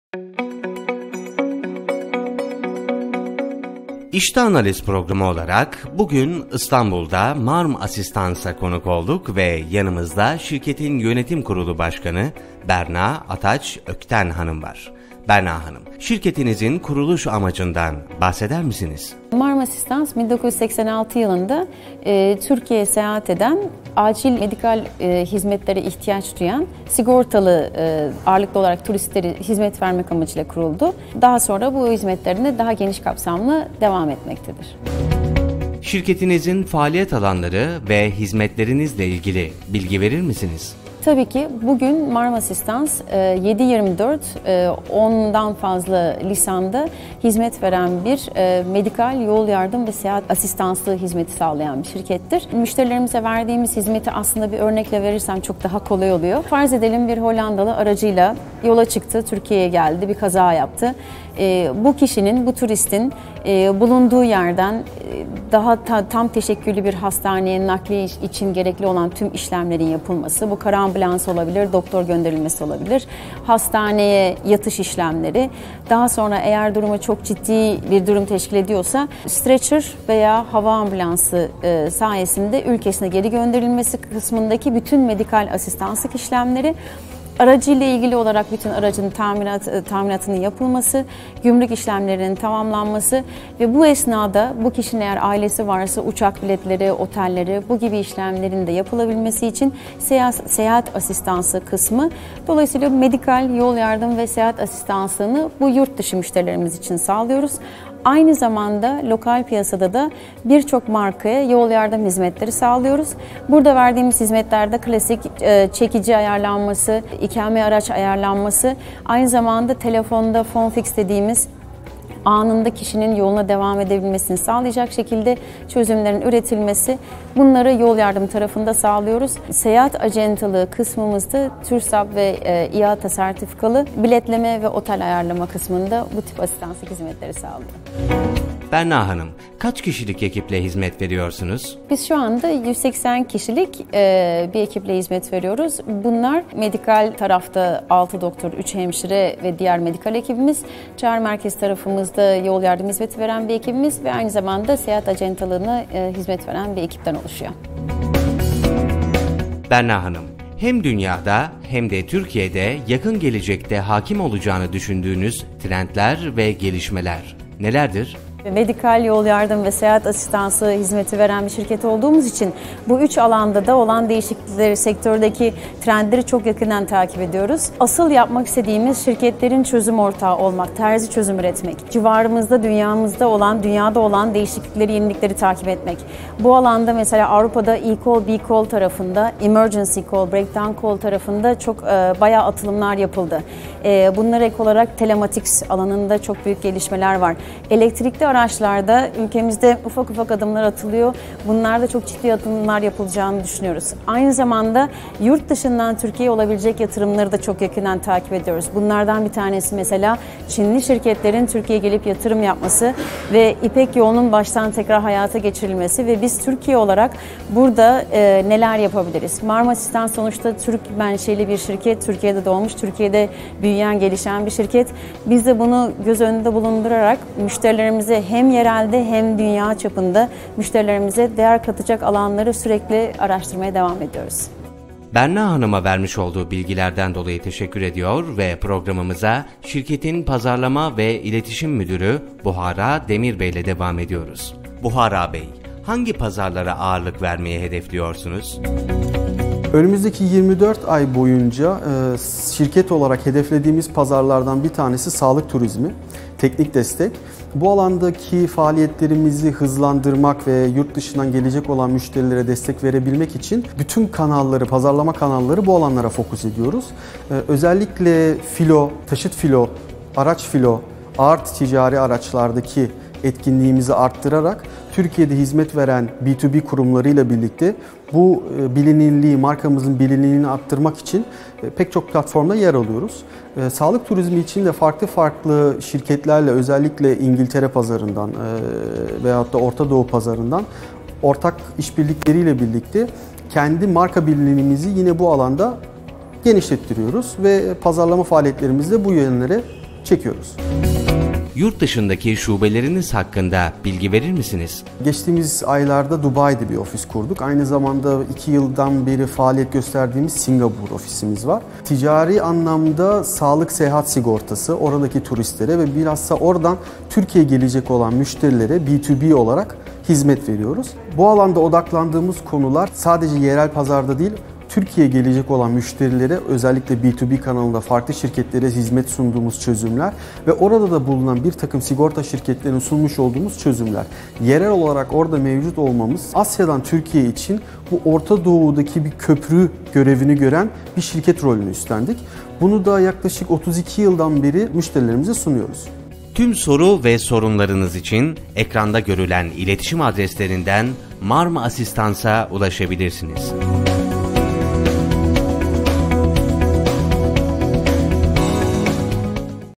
İşte Analiz programı olarak bugün İstanbul'da Marm Asistans'a konuk olduk ve yanımızda şirketin yönetim kurulu başkanı Berna Ataç Ökten Hanım var. Berna Hanım, şirketinizin kuruluş amacından bahseder misiniz? Marm Asistans 1986 yılında Türkiye'ye seyahat eden, acil medikal hizmetlere ihtiyaç duyan, sigortalı ağırlıklı olarak turistlere hizmet vermek amacıyla kuruldu. Daha sonra bu hizmetlerine daha geniş kapsamlı devam etmektedir. Şirketinizin faaliyet alanları ve hizmetlerinizle ilgili bilgi verir misiniz? Tabii ki bugün Marm Asistans 7/24 10'dan fazla lisanda hizmet veren bir medikal yol yardım ve seyahat asistanslığı hizmeti sağlayan bir şirkettir. Müşterilerimize verdiğimiz hizmeti aslında bir örnekle verirsem çok daha kolay oluyor. Farz edelim bir Hollandalı aracıyla yola çıktı, Türkiye'ye geldi, bir kaza yaptı. Bu kişinin, bu turistin bulunduğu yerden daha tam teşekküllü bir hastaneye nakliye için gerekli olan tüm işlemlerin yapılması, bu kara ambulans olabilir, doktor gönderilmesi olabilir, hastaneye yatış işlemleri, daha sonra eğer durumu çok ciddi bir durum teşkil ediyorsa stretcher veya hava ambulansı sayesinde ülkesine geri gönderilmesi kısmındaki bütün medikal asistanslık işlemleri, aracıyla ilgili olarak bütün aracın tamiratının yapılması, gümrük işlemlerinin tamamlanması ve bu esnada bu kişinin eğer ailesi varsa uçak biletleri, otelleri, bu gibi işlemlerin de yapılabilmesi için seyahat asistansı kısmı. Dolayısıyla medikal yol yardım ve seyahat asistanslığını bu yurt dışı müşterilerimiz için sağlıyoruz. Aynı zamanda lokal piyasada da birçok markaya yol yardım hizmetleri sağlıyoruz. Burada verdiğimiz hizmetlerde klasik çekici ayarlanması, ikame araç ayarlanması, aynı zamanda telefonda phone fix dediğimiz anında kişinin yoluna devam edebilmesini sağlayacak şekilde çözümlerin üretilmesi, bunları yol yardım tarafında sağlıyoruz. Seyahat acentalığı kısmımızda TÜRSAP ve İATA sertifikalı biletleme ve otel ayarlama kısmında bu tip asistanslık hizmetleri sağlıyor. Berna Hanım, kaç kişilik ekiple hizmet veriyorsunuz? Biz şu anda 180 kişilik bir ekiple hizmet veriyoruz. Bunlar medikal tarafta 6 doktor, 3 hemşire ve diğer medikal ekibimiz. Çağrı merkez tarafımızda yol yardım hizmeti veren bir ekibimiz ve aynı zamanda seyahat acentalığına hizmet veren bir ekipten oluşuyor. Berna Hanım, hem dünyada hem de Türkiye'de yakın gelecekte hakim olacağını düşündüğünüz trendler ve gelişmeler nelerdir? Medikal yol yardım ve seyahat asistansı hizmeti veren bir şirket olduğumuz için bu üç alanda da olan değişiklikleri, sektördeki trendleri çok yakından takip ediyoruz. Asıl yapmak istediğimiz şirketlerin çözüm ortağı olmak, terzi çözüm üretmek. Civarımızda, dünyada olan değişiklikleri, yenilikleri takip etmek. Bu alanda mesela Avrupa'da e-call, B-call tarafında, emergency call, breakdown call tarafında çok bayağı atılımlar yapıldı. Bunlara ek olarak telematics alanında çok büyük gelişmeler var. Elektrikli araçlarda ülkemizde ufak ufak adımlar atılıyor. Bunlarda çok ciddi adımlar yapılacağını düşünüyoruz. Aynı zamanda yurt dışından Türkiye'ye olabilecek yatırımları da çok yakından takip ediyoruz. Bunlardan bir tanesi mesela Çinli şirketlerin Türkiye'ye gelip yatırım yapması ve İpek yolunun baştan tekrar hayata geçirilmesi ve biz Türkiye olarak burada neler yapabiliriz? Marm Asistans sonuçta Türk menşeli bir şirket, Türkiye'de doğmuş, Türkiye'de büyüyen, gelişen bir şirket. Biz de bunu göz önünde bulundurarak müşterilerimize hem yerelde hem dünya çapında müşterilerimize değer katacak alanları sürekli araştırmaya devam ediyoruz. Berna Hanım'a vermiş olduğu bilgilerden dolayı teşekkür ediyor ve programımıza şirketin pazarlama ve iletişim müdürü Buhara Demir Bey ile devam ediyoruz. Buhara Bey, hangi pazarlara ağırlık vermeye hedefliyorsunuz? Önümüzdeki 24 ay boyunca şirket olarak hedeflediğimiz pazarlardan bir tanesi sağlık turizmi, teknik destek. Bu alandaki faaliyetlerimizi hızlandırmak ve yurt dışından gelecek olan müşterilere destek verebilmek için bütün kanalları, pazarlama kanalları bu alanlara fokus ediyoruz. Özellikle filo, taşıt filo, araç filo, ağır ticari araçlardaki etkinliğimizi arttırarak Türkiye'de hizmet veren B2B kurumlarıyla birlikte bu bilinirliği, markamızın bilinirliğini arttırmak için pek çok platformda yer alıyoruz. Sağlık turizmi için de farklı şirketlerle özellikle İngiltere pazarından veyahut da Orta Doğu pazarından ortak işbirlikleriyle birlikte kendi marka bilinirliğimizi yine bu alanda genişlettiriyoruz ve pazarlama faaliyetlerimizi de bu yönlere çekiyoruz. Yurt dışındaki şubeleriniz hakkında bilgi verir misiniz? Geçtiğimiz aylarda Dubai'de bir ofis kurduk. Aynı zamanda 2 yıldan beri faaliyet gösterdiğimiz Singapur ofisimiz var. Ticari anlamda sağlık seyahat sigortası oradaki turistlere ve bilhassa oradan Türkiye'ye gelecek olan müşterilere B2B olarak hizmet veriyoruz. Bu alanda odaklandığımız konular sadece yerel pazarda değil, Türkiye'ye gelecek olan müşterilere özellikle B2B kanalında farklı şirketlere hizmet sunduğumuz çözümler ve orada da bulunan bir takım sigorta şirketlerinin sunmuş olduğumuz çözümler. Yerel olarak orada mevcut olmamız Asya'dan Türkiye için bu Orta Doğu'daki bir köprü görevini gören bir şirket rolünü üstlendik. Bunu da yaklaşık 32 yıldan beri müşterilerimize sunuyoruz. Tüm soru ve sorunlarınız için ekranda görülen iletişim adreslerinden Marma Asistans'a ulaşabilirsiniz.